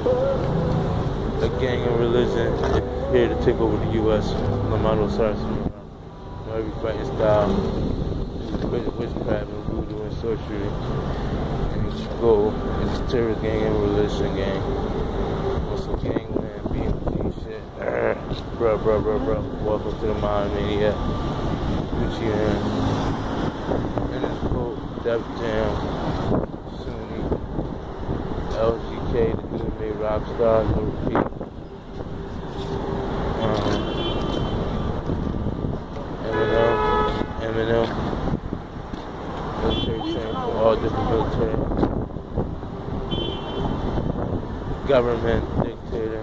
A gang and religion here to take over the U.S. Lamado starts every fighting style, witchcraft and voodoo and sorcery. And go, it's a terrorist gang and religion gang. Also gangland, BMG shit. Bruh. Welcome to the Mind Maniac. Gucci and it's called Def Jam, Sunni, LGK, the dude made Rockstar, Lil Peep. Eminem, military training for all different military. Government dictator.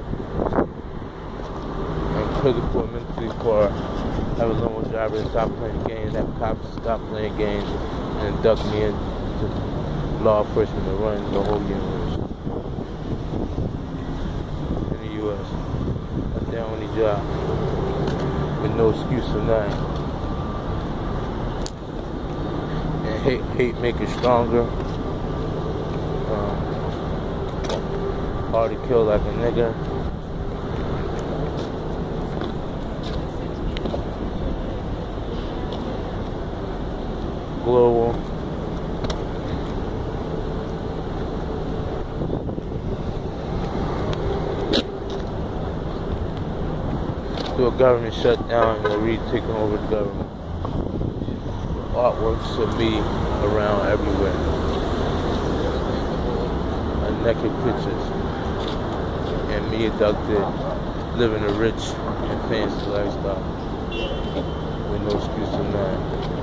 I'm critical mentally for have a limo driver to stop playing games, have cops to stop playing games, and induct me into law enforcement to run the whole universe in the U.S. That's their only job, with no excuse for nothing. And hate make it stronger. Hard to kill like a nigga. Global. Do a government shutdown and we taking over the government. Artworks of me around everywhere. Naked pictures. And me abducted, living a rich and fancy lifestyle. With no excuse for none.